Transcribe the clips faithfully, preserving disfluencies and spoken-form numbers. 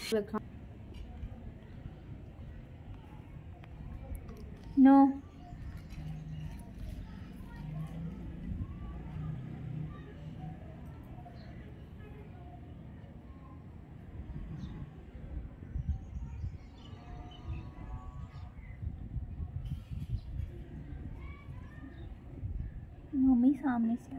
No mummy सामने से आ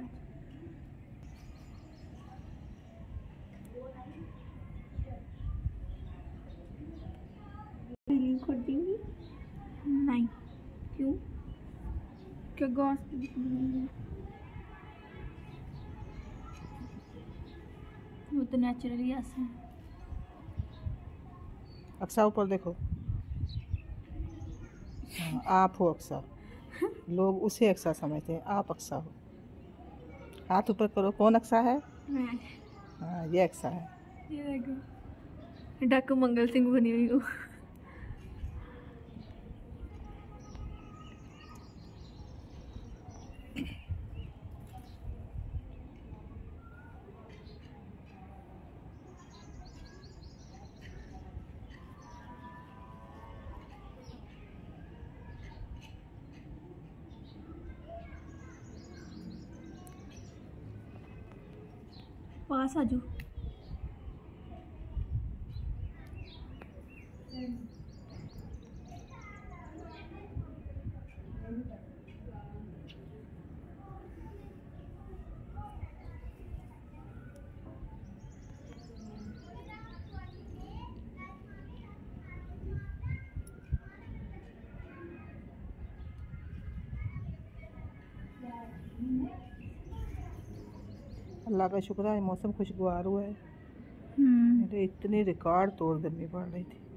नहीं क्यों क्या गॉस वो तो नेचुरली ऐसा है। अक्सा ऊपर देखो। हाँ, आप हो अक्सा। लोग उसे अक्सा समझते हैं, आप अक्सा हो। हाथ ऊपर करो। कौन अक्सा है? मैं। हाँ, ये अक्सा है। ये देखो डाकू मंगल सिंह बनी हुई हूँ। पास आ जाओ। अल्लाह का शुक्र है मौसम खुशगवार हुआ है। हम्म मेरे इतनी रिकॉर्ड तोड़ गर्मी पड़ रही थी।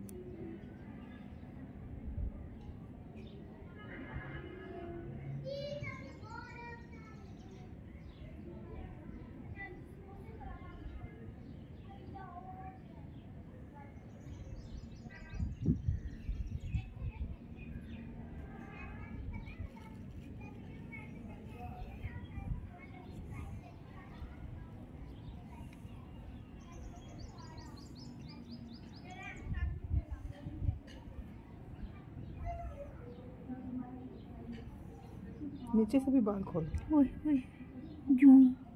नीचे से भी बाल खोल। ओए ओए जूं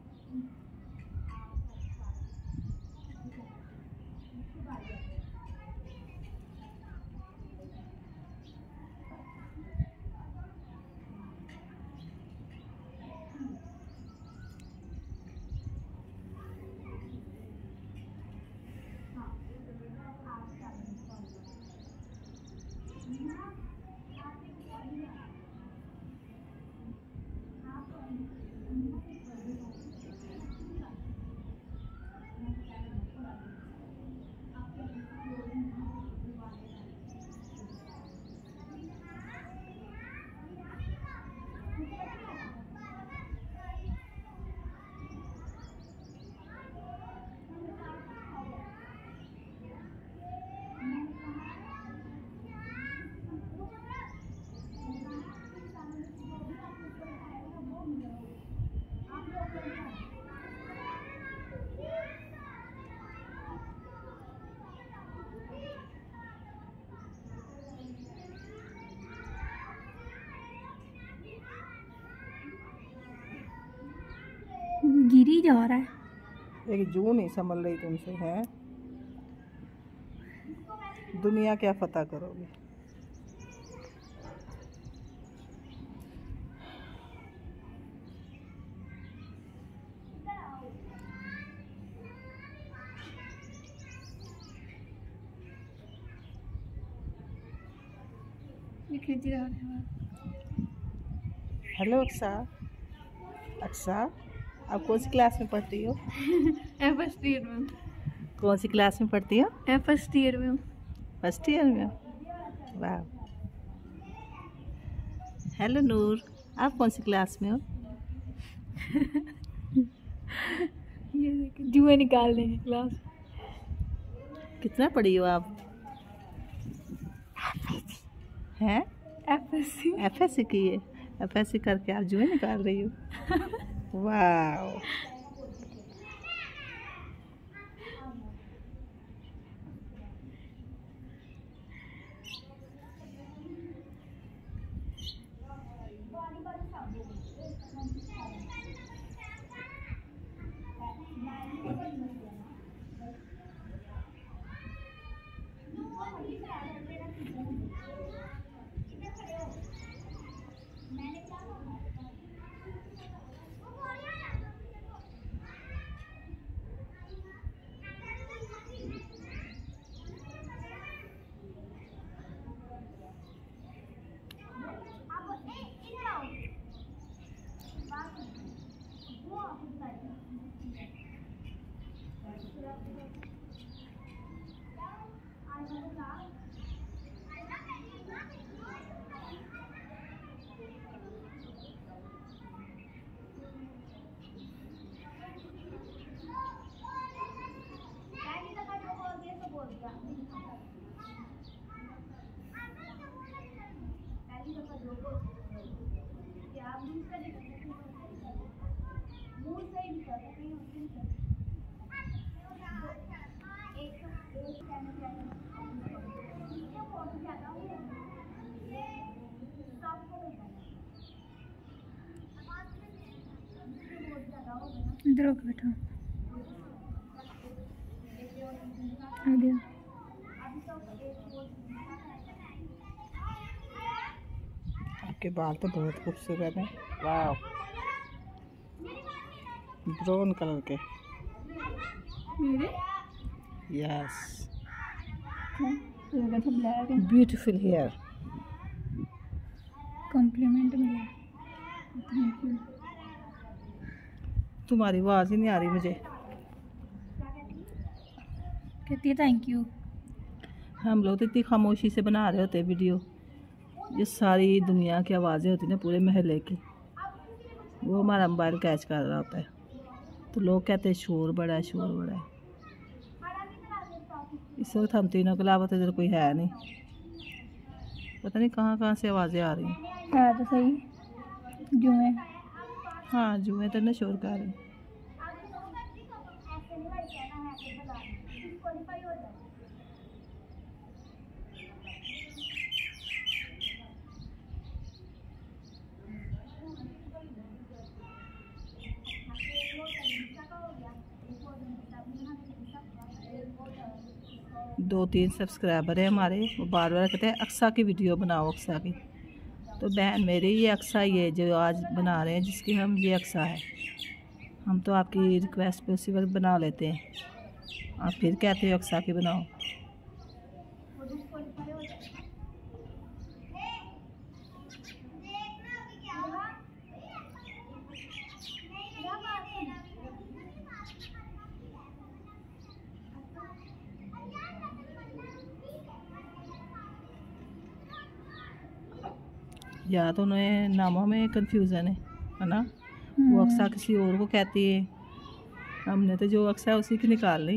गिरी जा रहा है। एक जू नहीं संभल रही तुमसे है। दुनिया क्या फतह करोगे। हेलो अक्सा। अक्सा आप कौन सी क्लास में पढ़ती हो? फर्स्ट ईयर में। कौन सी क्लास में पढ़ती हो? फर्स्ट ईयर में। फर्स्ट ईयर में। वाह। हेलो नूर, आप कौन सी क्लास में हो? ये देखिए जुए निकालने की क्लास। कितना पढ़ी हो आप? हैं? एफएससी। एफएससी की है। एफएससी करके आप जुए निकाल रही हो। वाह। इधर होके बैठा आ गया। आपके बाल तो बहुत खूबसूरत हैं। वाह, ब्राउन कलर के। मेरे यस, लगा था ब्लैक है। Beautiful hair. कॉम्प्लीमेंट मिला। Thank you. तुम्हारी आवाज़ ही नहीं आ रही मुझे। कहती है थैंक यू। हम लोग तो इतनी खामोशी से बना रहे होते वीडियो, ये सारी दुनिया की आवाज़ें होती ना पूरे महल्ले की, वो हमारा मोबाइल कैच कर रहा होता है। तो लोग कहते हैं शोर बड़ा है, शोर बड़ा है। इस वक्त हम तीनों के अलावा तो इधर कोई है नहीं। पता नहीं कहाँ कहाँ से आवाज़ें आ रही हैं। है तो सही जुए। हाँ, जुए तो ना शोर कर रहे हैं। दो तीन सब्सक्राइबर है हमारे, वो बार बार कहते हैं अक्सा की वीडियो बनाओ, अक्सा की। तो बहन मेरी ये अक्सा ही है जो आज बना रहे हैं, जिसकी हम ये अक्सा है। हम तो आपकी रिक्वेस्ट पे उसी वक्त बना लेते हैं, आप फिर कहते हो अक्सा की बनाओ। या तो उन्हें नामों में कंफ्यूजन है है ना, वो अक्सा किसी और को कहती है, हमने तो जो अक्सा है उसी की निकाल ली।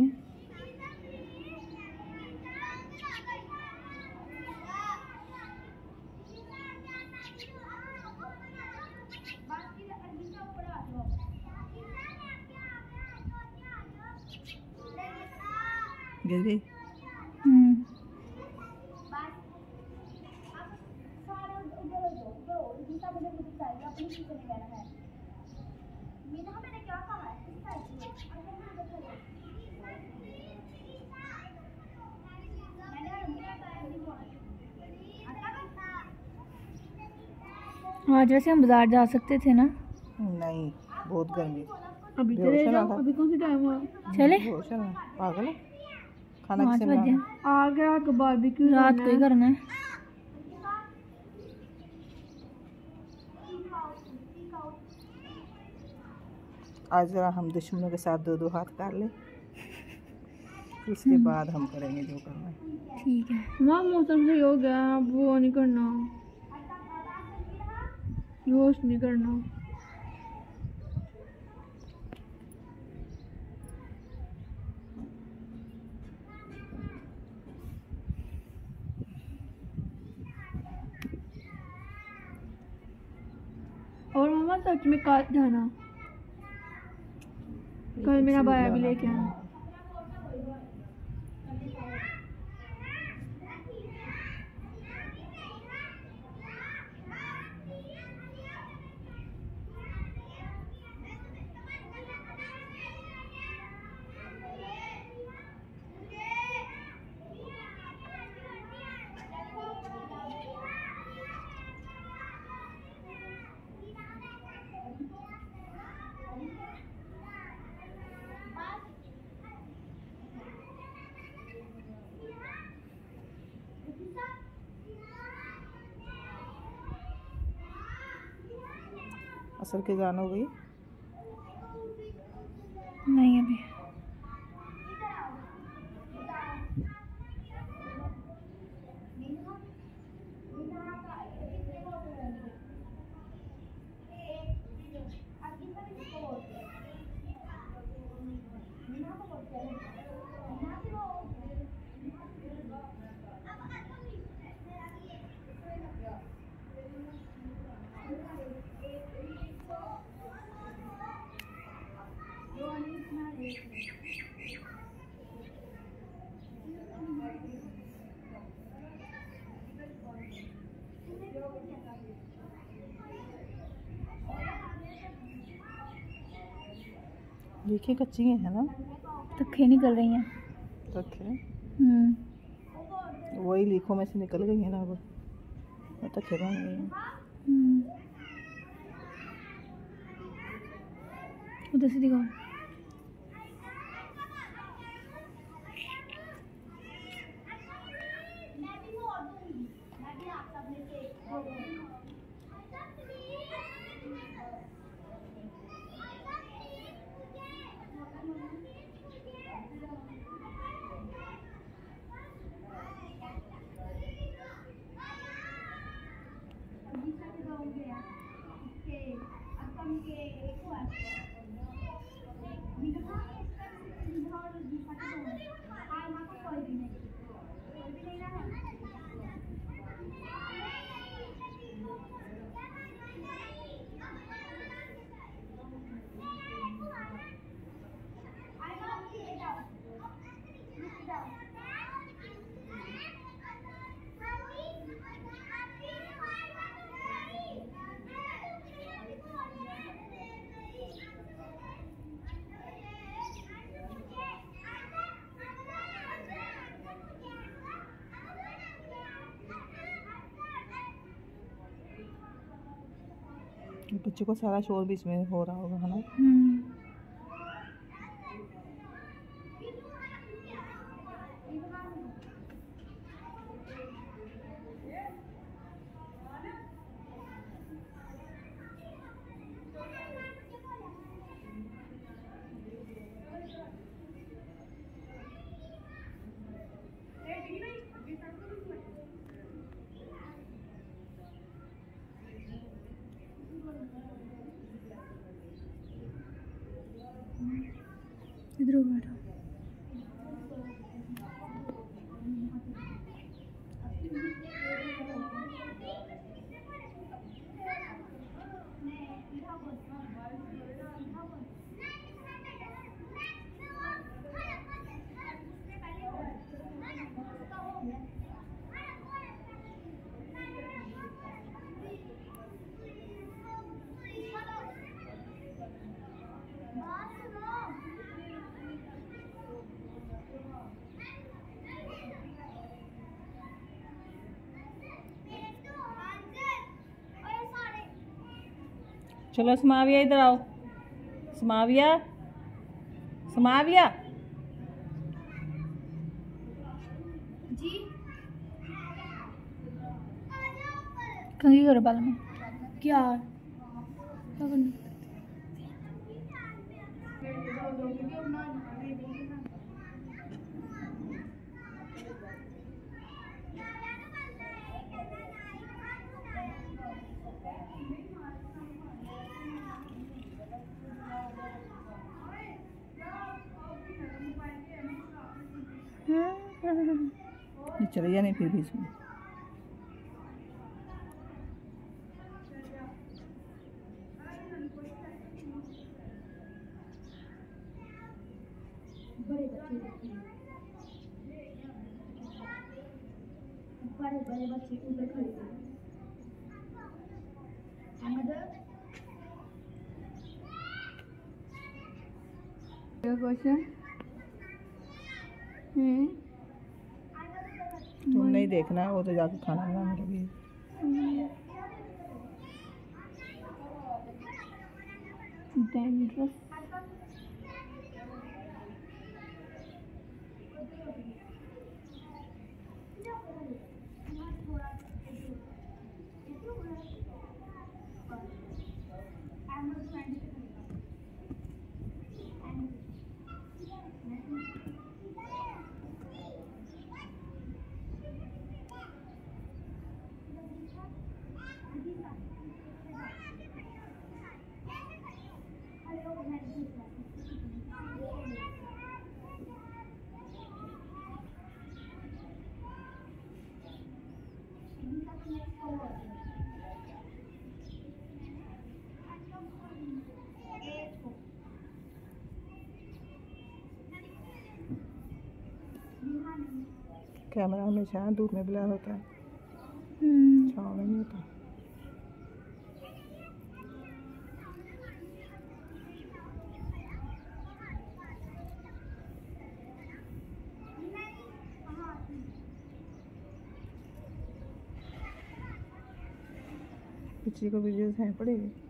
गिर गई। आज वैसे हम बाजार जा सकते थे ना। नहीं, बहुत गर्मी। अभी चले जाओ, अभी कौन सी टाइम हुआ? चले पागल है, खाना पाँच किसे बजे बनाना? आ गया तो बारबेक्यू रात को ही करना है। आज जरा हम दुश्मनों के साथ दो दो हाथ कर ले, उसके बाद हम करेंगे जो करना है। ठीक है। वहाँ मौसम सही हो गया, अब वो नहीं करना, रोस्ट नहीं करना। और मामा सच में कल जाना, कल मेरा भाया भी लेके आना। असर की जान हो गई? नहीं अभी। देखिए कच्ची है ना, तखे निकल रही हैं। तखे हम्म वही लीखों में से निकल गई है ना, अब तखे बन गई हैं। हम्म उधर से दिखाओ। बच्चों को सारा शोर बीच में हो रहा होगा है ना। इधर बैठो। चलो समाविया इधर आओ। समाविया समाविया जी कंघी करो बाल में। क्या क्या करना? चले जाने फिर बीच में। बड़े बच्चे बड़े बड़े बच्चे उधर खड़े हैं। क्वेश्चन हम्म तुम नहीं देखना, वो तो जाके खाना बनाने लगी। डेंड्रफ कैमरा हमेशा धूप में ब्लर होता है, छाँव में नहीं होता। खिचड़ी को वीडियोस हैं पड़ेगी।